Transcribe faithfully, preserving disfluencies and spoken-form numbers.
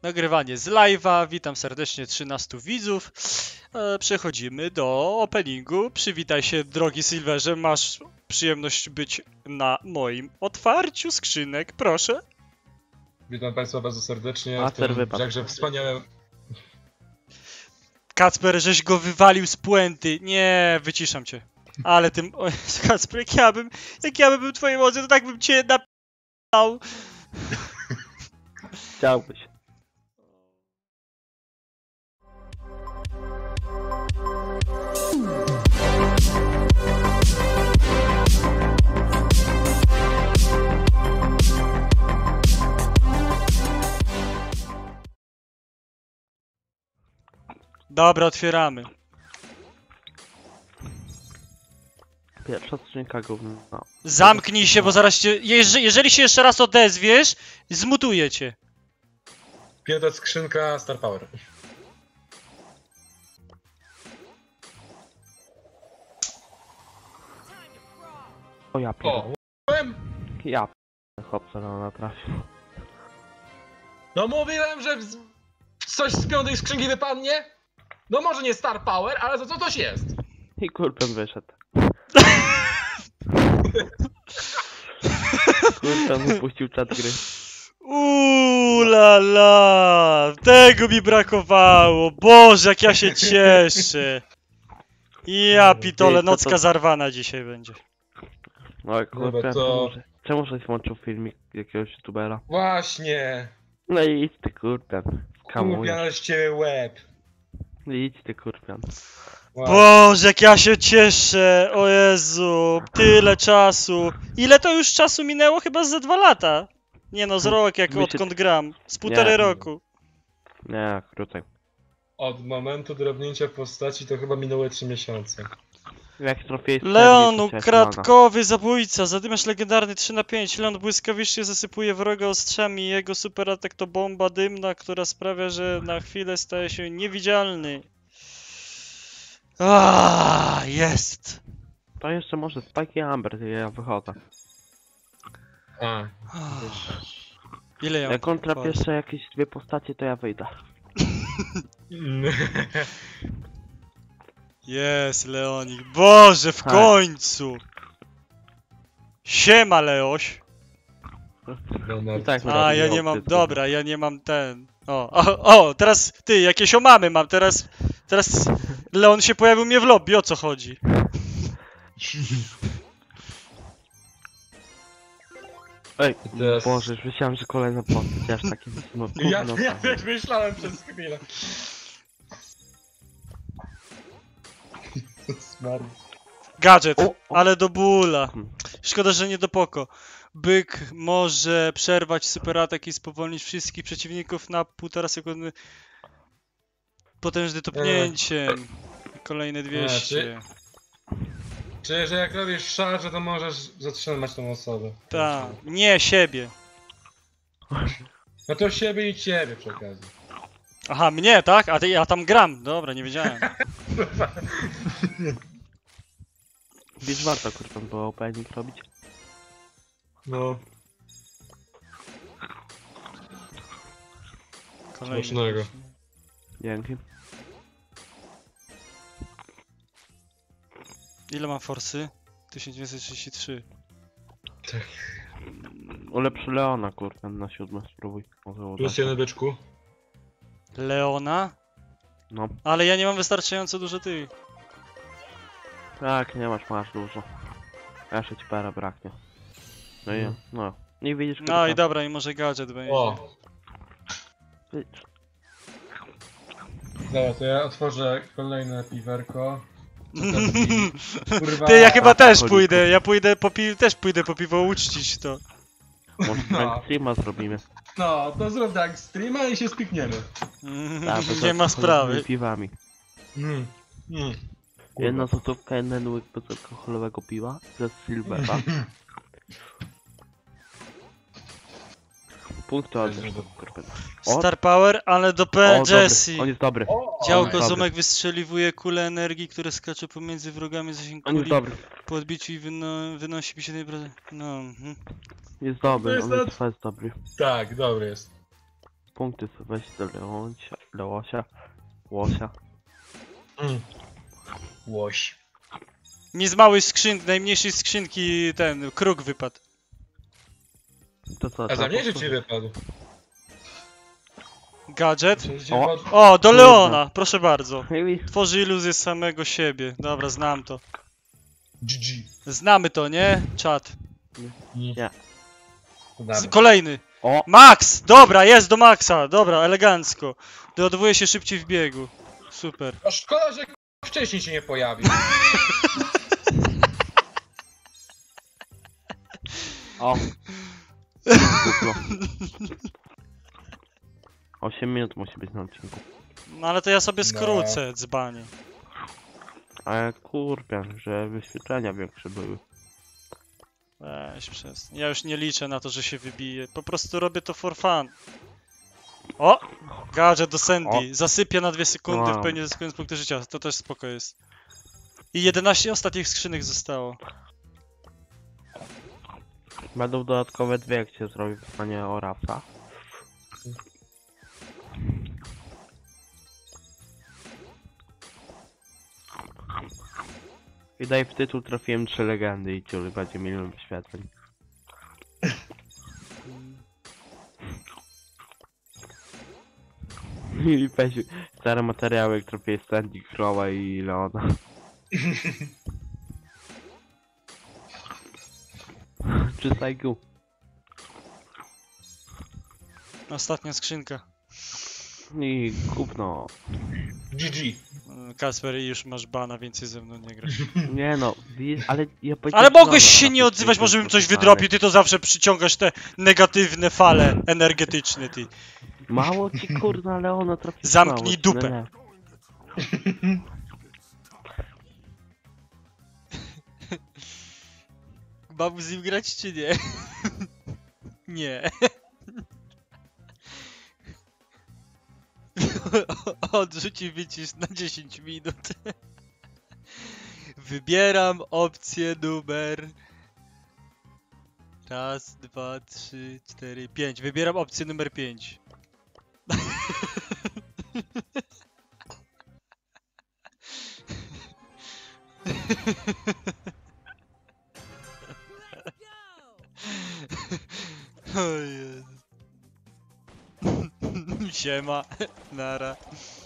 Nagrywanie z live'a. Witam serdecznie trzynastu widzów. E, przechodzimy do openingu. Przywitaj się, drogi Silverze. Masz przyjemność być na moim otwarciu skrzynek. Proszę. Witam Państwa bardzo serdecznie. A, w tym wypadł. jakże wspaniałym... Kacper, żeś go wywalił z puenty. Nie, wyciszam cię. Ale tym... O, Kacper, jak ja bym... Jak ja bym był twoim ojcem, to tak bym cię napał. Chciałbyś. Dobra, otwieramy. Pierwsza skrzynka gówno. No. Zamknij się, bo zaraz cię... Jeże, jeżeli się jeszcze raz odezwiesz, zmutuję cię. Piąta skrzynka Star Power. O ja O! pierdolę. Mówiłem, Ja pierdolę, chłopca na trafił. no mówiłem, że z- coś z piątej skrzynki wypadnie? No może nie Star Power, ale to co coś jest? I kurpen wyszedł. Kurpen wypuścił czat gry. Uuu la la, tego mi brakowało. Boże, jak ja się cieszę. Ja pitole, Ty, co nocka to- zarwana dzisiaj będzie. No jak Dobra, kurpen, to- czemu, czemu żeś włączył filmik jakiegoś youtubera? Właśnie! No i idź ty kurpen. Kurwa, Kamujesz. ale z ciebie łeb. Idź ty kurpen. Właśnie. Boże, jak ja się cieszę. O Jezu, tyle czasu. Ile to już czasu minęło? Chyba ze dwa lata. Nie no, z rok jak Mi się- odkąd gram. Z półtorej Nie. roku. Nie, krócej. Od momentu drobnięcia postaci to chyba minęły trzy miesiące. Jak trofej Leon, kratkowy zabójca, zadymiarz legendarny trzy na pięć. Leon błyskawicznie zasypuje wroga ostrzami. Jego super atak to bomba dymna, która sprawia, że na chwilę staje się niewidzialny. Aaaa, jest! To jeszcze może Spike i Amber, ja wychodzę. A. Ile ja mam Jak on trafi kwot? jeszcze jakieś dwie postacie, to ja wyjdę. Jest, Leonik. Boże, w Tak. końcu! Siema, Leoś. I tak na A, razie ja nie nie mam, opcję, dobra, ja nie mam ten. O, o, o, teraz, ty, jakieś omamy mam, teraz, teraz Leon się pojawił mnie w lobby, o co chodzi? Ej, Teraz- Boże, już myślałem, że kolejna postać, aż takie no, Ja, gówno ja tam. też myślałem przez chwilę. Zmarł. Gadżet, O, o. ale do bóla. Hmm. Szkoda, że nie do poko. Byk może przerwać superatak i spowolnić wszystkich przeciwników na półtora sekundy. Potężny topnięciem. Kolejne dwieście. Czyli, że jak robisz szarże, to możesz zatrzymać tą osobę. Tak, nie siebie. No to siebie i ciebie przy okazji. Aha, mnie, tak? A ty, ja tam gram. Dobra, nie wiedziałem. Wiesz, warto kurwa było opening robić. No, Kolejne Smacznego. dwieście. Dzięki. Ile mam forsy? tysiąc dwieście trzydzieści trzy. Ulepszy Leona kurwa na siódme, spróbuj. Może uda plus się. jeden byczku. Leona? No. Ale ja nie mam wystarczająco dużo tych. Tak, nie masz, masz dużo. Jeszcze ci para braknie. No i No. no. Nie widzisz No kurwa. i dobra, i może gadżet będzie. O, dobra, to ja otworzę kolejne piwerko. Kurwa. Ty, ja chyba też alkoholiku. pójdę, ja pójdę po pi też pójdę po piwo uczcić to. Może No. streama zrobimy. No, to zrób tak streama i się spikniemy. Tak, bez Nie ma alkoholu, sprawy. z piwami. Mm. Mm. Jedna złotówka, jeden łyk bezalkoholowego piwa ze Silvera. Punkty od kurwa. O, Star Power, ale do o, P. dobry. Jessie. On jest dobry. O, Działko dobry. Zomek wystrzeliwuje kule energii, które skacze pomiędzy wrogami zasięg On jest kuli. dobry. Po odbiciu i wyno wynosi pięćdziesiąt procent. No, mhm. Jest dobry, To jest on nawet- jest, jest dobry. Tak, dobry jest. punkty sobie weź do Leosia, Leosia, Łosia. Mm. Łoś. Mi z małej skrzynki, najmniejszej skrzynki ten kruk wypadł. To co, A za trzeba mnie czy powtórzyć? ci wypadł? Gadżet. Czy ci O. wypadł? O, do Leona, proszę bardzo. Maybe. Tworzy iluzję samego siebie. Dobra, znam to. G G. Znamy to, nie? Czat. Nie. Z kolejny. O! Max! Dobra, jest do Maxa. Dobra, elegancko. Doładowuje się szybciej w biegu. Super. A szkoda, że wcześniej się nie pojawił. O! Duplo. osiem minut musi być na odcinku. No ale to ja sobie No. skrócę, dzbanie. Ale kurwa, że wyświetlenia większe były. Weź przez. Ja już nie liczę na to, że się wybije. Po prostu robię to for fun. O! Gadżet do Sandy. Zasypia na dwie sekundy, Wow. w pełni zyskując punkty życia. To też spoko jest. I jedenaście ostatnich skrzynek zostało. Będą dodatkowe dwie, jak się zrobi pytanie o Rafa. I daj w tytuł trafiłem trzy legendy i ciul będzie milion wyświetleń. I weź stare materiały, jak trafię Sandy, Crowa i Leona. Czy Saigu? Ostatnia skrzynka. I gówno. G G. Kasper, już masz bana, więcej ze mną nie grasz. Nie no, widzisz, ale ja Ale mogłeś się nie odzywać, może bym coś wydropił, ty to zawsze przyciągasz te negatywne fale energetyczne, ty. Mało ci kurna Leona trafi. Zamknij mało, dupę. nie, nie. Mam z nim grać czy nie? Nie. Odrzuci wycisz na dziesięć minut. Wybieram opcję numer... Raz, dwa, trzy, cztery, pięć. Wybieram opcję numer pięć. O Jezu. Siema. Nara.